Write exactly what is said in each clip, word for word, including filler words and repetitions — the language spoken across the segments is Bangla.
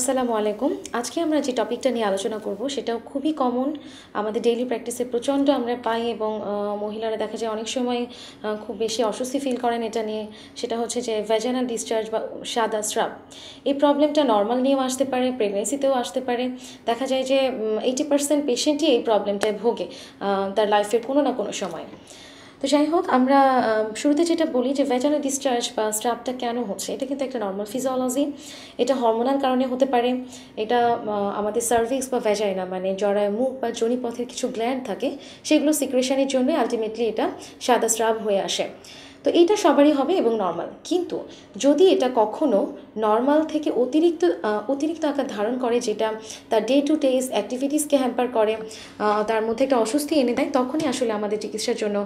আসসালামু আলাইকুম। আজকে আমরা যে টপিকটা নিয়ে আলোচনা করব সেটাও খুবই কমন, আমাদের ডেইলি প্র্যাকটিসে প্রচণ্ড আমরা পাই এবং মহিলারা দেখা যায় অনেক সময় খুব বেশি অস্বস্তি ফিল করেন এটা নিয়ে। সেটা হচ্ছে যে ভ্যাজানাল ডিসচার্জ বা সাদা স্রাব। এই প্রবলেমটা নর্মাল নিয়েও আসতে পারে, প্রেগনেন্সিতেও আসতে পারে। দেখা যায় যে এইটি পার্সেন্ট পেশেন্টই এই প্রবলেমটায় ভোগে তার লাইফের কোনো না কোনো সময়। তো যাই হোক, আমরা শুরুতে যেটা বলি যে ভ্যাজানাল ডিসচার্জ বা স্ট্রাবটা কেন হচ্ছে, এটা কিন্তু একটা নর্মাল ফিজিওলজি। এটা হরমোনাল কারণে হতে পারে। এটা আমাদের সার্ভিক্স বা ভ্যাজাইনা মানে জরায়ু মুখ বা যোনিপথের কিছু গ্ল্যান্ড থাকে, সেগুলো সিক্রেশনের জন্য আলটিমেটলি এটা সাদা স্রাব হয়ে আসে। তো এইটা সবারই হবে এবং নর্মাল। কিন্তু যদি এটা কখনো নর্মাল থেকে অতিরিক্ত অতিরিক্ত আকার ধারণ করে, যেটা তার ডে টু ডে অ্যাক্টিভিটিসকে হ্যাম্পার করে, তার মধ্যে একটা অস্বস্তি এনে দেয়, তখনই আসলে আমাদের চিকিৎসার জন্য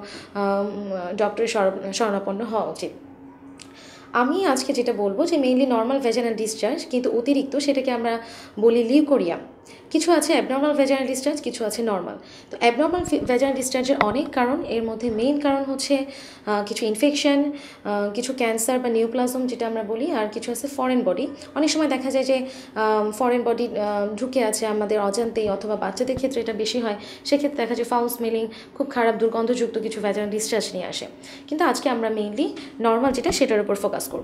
ডক্টরের শরণাপন্ন হওয়া উচিত। আমি আজকে যেটা বলবো যে মেইনলি নর্মাল ভ্যাজানাল ডিসচার্জ, কিন্তু অতিরিক্ত সেটাকে আমরা বলি লিউকোরিয়া। কিছু আছে অ্যাবনর্মাল ভ্যাজানাল ডিসচার্জ, কিছু আছে নর্মাল। তো অ্যাবনর্মাল ভ্যাজানাল ডিসচার্জের অনেক কারণ, এর মধ্যে মেইন কারণ হচ্ছে কিছু ইনফেকশন, কিছু ক্যান্সার বা নিউপ্লাজম যেটা আমরা বলি, আর কিছু আছে ফরেন বডি। অনেক সময় দেখা যায় যে ফরেন বডি ঢুকে আছে আমাদের অজান্তেই, অথবা বাচ্চাদের ক্ষেত্রে এটা বেশি হয়। সেক্ষেত্রে দেখা যায় ফাউল স্মেলিং, খুব খারাপ দুর্গন্ধযুক্ত কিছু ভ্যাজানাল ডিসচার্জ নিয়ে আসে। কিন্তু আজকে আমরা মেইনলি নর্মাল যেটা সেটার উপর ফোকাস করব।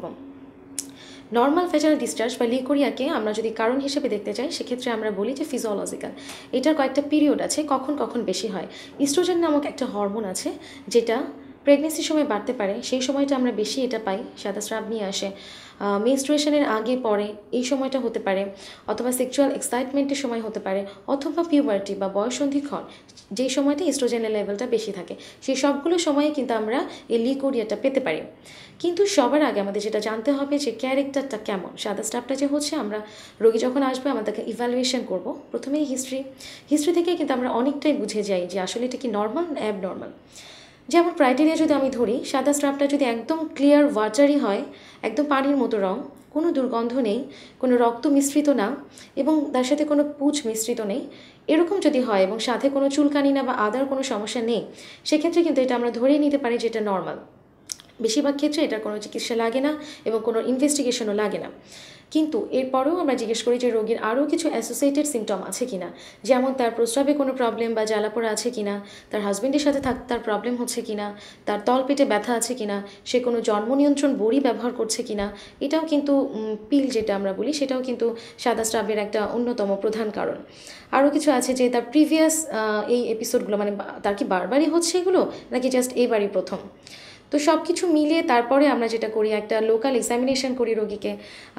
নর্মাল ভ্যাজানাল ডিসচার্জ বা লিউকোরিয়াকে আমরা যদি কারণ হিসেবে দেখতে চাই, সেক্ষেত্রে আমরা বলি যে ফিজিওলজিক্যাল। এটার কয়েকটা পিরিয়ড আছে, কখন কখন বেশি হয়। ইস্ট্রোজেন নামক একটা হরমোন আছে যেটা প্রেগনেন্সির সময় বাড়তে পারে, সেই সময়টা আমরা বেশি এটা পাই, সাদা স্রাব নিয়ে আসে। মেনস্ট্রুয়েশনের আগে পরে এই সময়টা হতে পারে, অথবা সেক্সুয়াল এক্সাইটমেন্টের সময় হতে পারে, অথবা পিউবার্টি বা বয়ঃসন্ধিক্ষণ, যেই সময়টা ইস্ট্রোজেনের লেভেলটা বেশি থাকে, সেই সবগুলো সময়ে কিন্তু আমরা এই লিউকোরিয়াটা পেতে পারি। কিন্তু সবার আগে আমাদের যেটা জানতে হবে যে ক্যারেক্টারটা কেমন। সাদা স্রাবটা যে হচ্ছে, আমরা রোগী যখন আসবে আমরা তাকে ইভ্যালুয়েশন করব। প্রথমেই হিস্ট্রি হিস্ট্রি থেকে কিন্তু আমরা অনেকটাই বুঝে যাই যে আসলে এটা কি নর্মাল না অ্যাবনর্মাল। যেমন ক্রাইটেরিয়া যদি আমি ধরি, সাদা স্রাবটা যদি একদম ক্লিয়ার ওয়াটারি হয়, একদম পানির মতো রং, কোনো দুর্গন্ধ নেই, কোনো রক্ত মিশ্রিত না, এবং তার সাথে কোনো পুঁজ মিশ্রিত নেই, এরকম যদি হয়, এবং সাথে কোনো চুলকানি না বা আদার কোনো সমস্যা নেই, সেক্ষেত্রে কিন্তু এটা আমরা ধরেই নিতে পারি যে এটা নর্মাল। বেশিরভাগ ক্ষেত্রে এটার কোনো চিকিৎসা লাগে না এবং কোনো ইনভেস্টিগেশনও লাগে না। কিন্তু এরপরেও আমরা জিজ্ঞেস করি যে রোগীর আরও কিছু অ্যাসোসিয়েটেড সিমটম আছে কিনা, যেমন তার প্রস্রাবে কোনো প্রবলেম বা জ্বালাপোড়া আছে কিনা, তার হাজব্যান্ডের সাথে থাক তার প্রবলেম হচ্ছে কিনা, তার তলপেটে ব্যথা আছে কিনা, সে কোনো জন্ম নিয়ন্ত্রণ বড়ি ব্যবহার করছে কিনা। এটাও কিন্তু পিল যেটা আমরা বলি, সেটাও কিন্তু সাদা স্রাবের একটা অন্যতম প্রধান কারণ। আরও কিছু আছে যে তার প্রিভিয়াস এই এপিসোডগুলো, মানে তার কি বারবারই হচ্ছে এগুলো, নাকি জাস্ট এইবারই প্রথম। তো সব কিছু মিলিয়ে তারপরে আমরা যেটা করি, একটা লোকাল এক্সামিনেশন করি রোগীকে।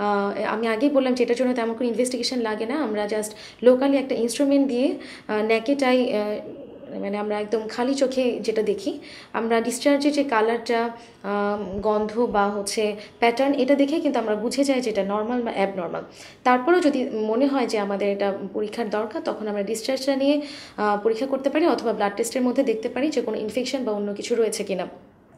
আমি আগেই বললাম যে এটার জন্য তেমন কোনো ইনভেস্টিগেশন লাগে না, আমরা জাস্ট লোকালি একটা ইনস্ট্রুমেন্ট দিয়ে নেকেটাই, মানে আমরা একদম খালি চোখে যেটা দেখি, আমরা ডিসচার্জের যে কালারটা, গন্ধ বা হচ্ছে প্যাটার্ন, এটা দেখে কিন্তু আমরা বুঝে যাই যে এটা নর্মাল বা অ্যাবনর্মাল। তারপরেও যদি মনে হয় যে আমাদের এটা পরীক্ষার দরকার, তখন আমরা ডিসচার্জটা নিয়ে পরীক্ষা করতে পারি, অথবা ব্লাড টেস্টের মধ্যে দেখতে পারি যে কোনো ইনফেকশন বা অন্য কিছু রয়েছে কিনা।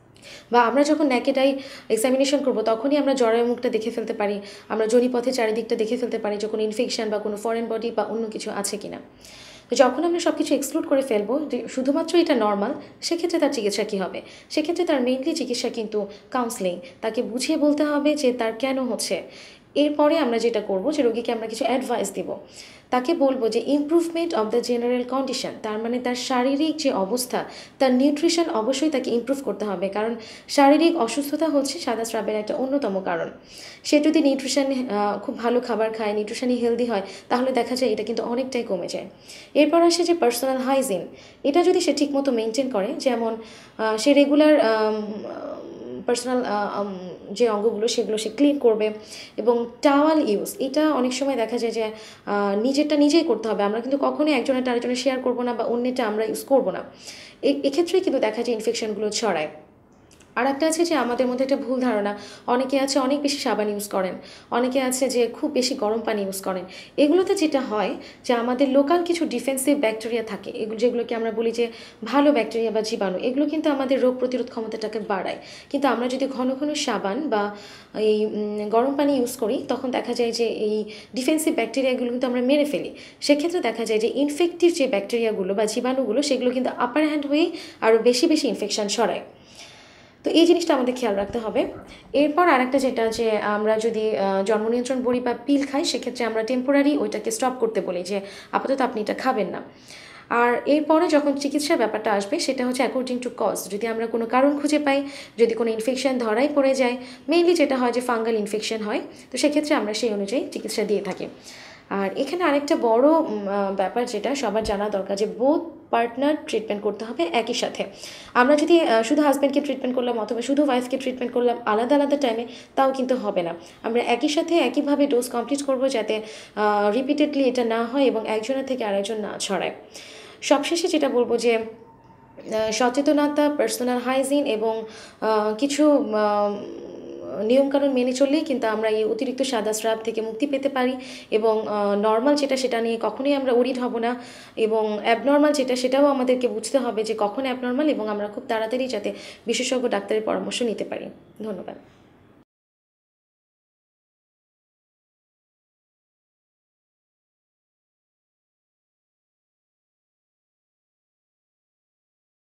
বা আমরা যখন নেকেটাই এক্সামিনেশন করবো, তখনই আমরা জরায়ু মুখটা দেখে ফেলতে পারি, আমরা যোনিপথের চারিদিকটা দেখে ফেলতে পারি যে কোনো ইনফেকশন বা কোনো ফরেন বডি বা অন্য কিছু আছে কিনা। তো যখন আমরা সব কিছু এক্সক্লুড করে ফেলবো যে শুধুমাত্র এটা নর্মাল, সেক্ষেত্রে তার চিকিৎসা কী হবে? সেক্ষেত্রে তার মেইনলি চিকিৎসা কিন্তু কাউন্সেলিং। তাকে বুঝিয়ে বলতে হবে যে তার কেন হচ্ছে। এরপরে আমরা যেটা করব যে রোগীকে আমরা কিছু অ্যাডভাইস দিব। তাকে বলবো যে improvement of the general condition, তার মানে তার শারীরিক যে অবস্থা, তার নিউট্রিশন অবশ্যই তাকে ইমপ্রুভ করতে হবে, কারণ শারীরিক অসুস্থতা হচ্ছে সাদা স্রাবের একটা অন্যতম কারণ। সে যদি নিউট্রিশন খুব ভালো খাবার খায়, নিউট্রিশনই হেলদি হয়, তাহলে দেখা যায় এটা কিন্তু অনেকটাই কমে যায়। এরপর আসে যে পার্সোনাল হাইজিন, এটা যদি সে ঠিকমতো মেনটেন করে, যেমন সে রেগুলার পার্সোনাল যে অঙ্গগুলো সেগুলো সে ক্লিন করবে, এবং টাওয়াল ইউজ, এটা অনেক সময় দেখা যায় যে নিজেরটা নিজেই করতে হবে। আমরা কিন্তু কখনোই একজনের আরেকজনের শেয়ার করবো না, বা অন্যটা আমরা ইউজ করবো না। এক্ষেত্রেই কিন্তু দেখা যায় ইনফেকশনগুলো ছড়ায়। আর একটা আছে যে আমাদের মধ্যে একটা ভুল ধারণা, অনেকে আছে অনেক বেশি সাবান ইউজ করেন, অনেকে আছে যে খুব বেশি গরম পানি ইউজ করেন। এগুলোতে যেটা হয় যে আমাদের লোকাল কিছু ডিফেন্সিভ ব্যাকটেরিয়া থাকে, এগুলো যেগুলোকে আমরা বলি যে ভালো ব্যাকটেরিয়া বা জীবাণু, এগুলো কিন্তু আমাদের রোগ প্রতিরোধ ক্ষমতাটাকে বাড়ায়। কিন্তু আমরা যদি ঘন ঘন সাবান বা এই গরম পানি ইউজ করি, তখন দেখা যায় যে এই ডিফেন্সিভ ব্যাকটেরিয়াগুলো কিন্তু আমরা মেরে ফেলি। সেক্ষেত্রে দেখা যায় যে ইনফেক্টিভ যে ব্যাকটেরিয়াগুলো বা জীবাণুগুলো, সেগুলো কিন্তু আপার হ্যান্ড হয়েই আরও বেশি বেশি ইনফেকশন ছড়ায়। তো এই জিনিসটা আমাদের খেয়াল রাখতে হবে। এরপর আরেকটা যেটা, যে আমরা যদি জন্ম নিয়ন্ত্রণ বড়ি বা পিল খাই, সেক্ষেত্রে আমরা টেম্পোরারি ওইটাকে স্টপ করতে বলি, যে আপাতত আপনি এটা খাবেন না। আর এরপরে যখন চিকিৎসার ব্যাপারটা আসবে, সেটা হচ্ছে অ্যাকর্ডিং টু কজ। যদি আমরা কোনো কারণ খুঁজে পাই, যদি কোনো ইনফেকশন ধরাই পড়ে যায়, মেইনলি যেটা হয় যে ফাঙ্গাল ইনফেকশন হয়, তো সেক্ষেত্রে আমরা সেই অনুযায়ী চিকিৎসা দিয়ে থাকি। আর এখানে আরেকটা বড় ব্যাপার যেটা সবার জানা দরকার, যে বোথ পার্টনার ট্রিটমেন্ট করতে হবে একই সাথে। আমরা যদি শুধু হাজব্যান্ডকে ট্রিটমেন্ট করলাম অথবা শুধু ওয়াইফকে ট্রিটমেন্ট করলাম আলাদা আলাদা টাইমে, তাও কিন্তু হবে না। আমরা একই সাথে একইভাবে ডোজ কমপ্লিট করব, যাতে রিপিটেডলি এটা না হয় এবং একজনের থেকে আরেকজন না ছড়ায়। সবশেষে যেটা বলবো, যে সচেতনতা, পার্সোনাল হাইজিন এবং কিছু নিয়মকানুন মেনে চললেই কিন্তু আমরা এই অতিরিক্ত সাদা স্রাব থেকে মুক্তি পেতে পারি, এবং নর্মাল যেটা সেটা নিয়ে কখনোই আমরা ওরিড হব না, এবং অ্যাবনর্মাল যেটা সেটাও আমাদেরকে বুঝতে হবে যে কখন অ্যাবনর্মাল, এবং আমরা খুব তাড়াতাড়ি যাতে বিশেষজ্ঞ ডাক্তারের পরামর্শ নিতে পারি। ধন্যবাদ।